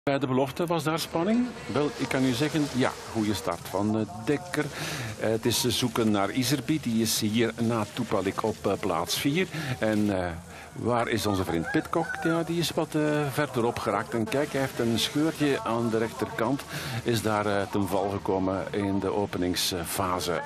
Bij de belofte was daar spanning? Wel, ik kan u zeggen, ja, goede start van Dekker. Het is zoeken naar Iserbyt, die is hier na Tupalik op plaats 4. En waar is onze vriend Pidcock? Ja, die is wat verderop geraakt. En kijk, hij heeft een scheurtje aan de rechterkant. Is daar ten val gekomen in de openingsfase.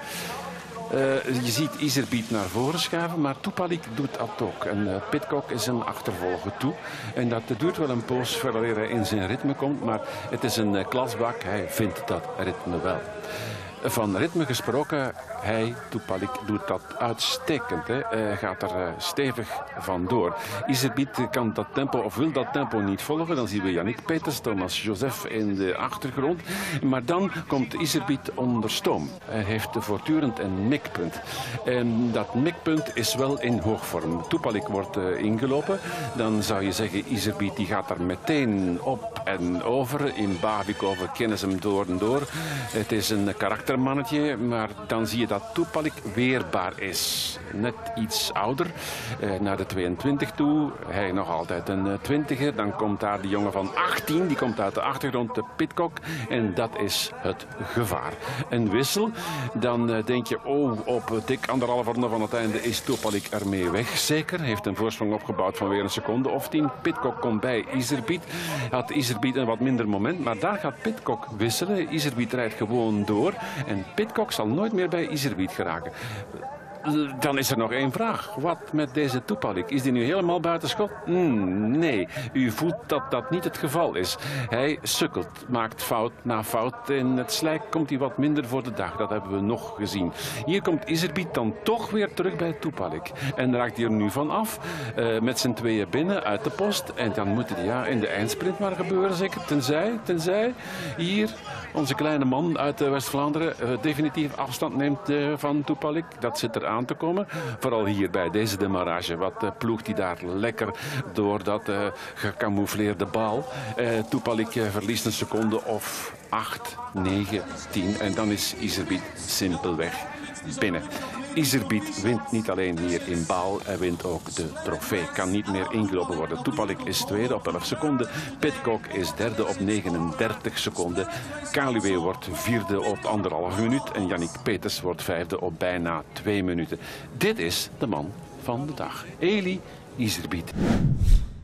Je ziet Iserbyt naar voren schuiven, maar Tupalik doet dat ook. En Pidcock is een achtervolger toe. En dat duurt wel een poos voordat hij in zijn ritme komt, maar het is een klasbak. Hij vindt dat ritme wel. Van ritme gesproken, Tupalik doet dat uitstekend. Hij gaat er stevig vandoor. Iserbyt kan dat tempo of wil dat tempo niet volgen. Dan zien we Yannick Peters, Thomas Joseph in de achtergrond. Maar dan komt Iserbyt onder stoom. Hij heeft voortdurend een mikpunt. En dat mikpunt is wel in hoogvorm. Tupalik wordt ingelopen. Dan zou je zeggen, Iserbyt die gaat er meteen op en over. In Bavikovo kennen ze hem door en door. Het is een karaktermannetje, maar dan zie je dat Tupalik weerbaar is. Net iets ouder, naar de 22 toe. Hij nog altijd een 20er. Dan komt daar de jongen van 18, die komt uit de achtergrond, de Pidcock. En dat is het gevaar. Een wissel, dan denk je, oh, op dik 1,5 ronde van het einde is Tupalik ermee weg. Zeker, heeft een voorsprong opgebouwd van weer een seconde of 10. Pidcock komt bij Iserbyt. Had Iserbyt een wat minder moment, maar daar gaat Pidcock wisselen. Iserbyt rijdt gewoon door. En Pidcock zal nooit meer bij Iserbyt geraken. Dan is er nog één vraag. Wat met deze Tupalik? Is die nu helemaal buiten schot? Nee, u voelt dat dat niet het geval is. Hij sukkelt, maakt fout na fout. In het slijk komt hij wat minder voor de dag. Dat hebben we nog gezien. Hier komt Iserbyt dan toch weer terug bij Tupalik. En raakt hij er nu van af. Met z'n tweeën binnen uit de post. En dan moet het in de eindsprint maar gebeuren zeker. Tenzij hier onze kleine man uit West-Vlaanderen definitief afstand neemt van Tupalik. Dat zit er aan te komen. Vooral hier bij deze demarrage. Wat ploegt hij daar lekker door dat gecamoufleerde bal. Tupalik verliest een seconde of 8, 9, 10. En dan is Iserbyt simpelweg binnen. Iserbyt wint niet alleen hier in Baal, hij wint ook de trofee. Kan niet meer ingelopen worden. Tupalik is tweede op 11 seconden. Pidcock is derde op 39 seconden. Kaluwe wordt vierde op 1,5 minuut. En Yannick Peters wordt vijfde op bijna 2 minuten. Dit is de man van de dag. Eli Iserbyt.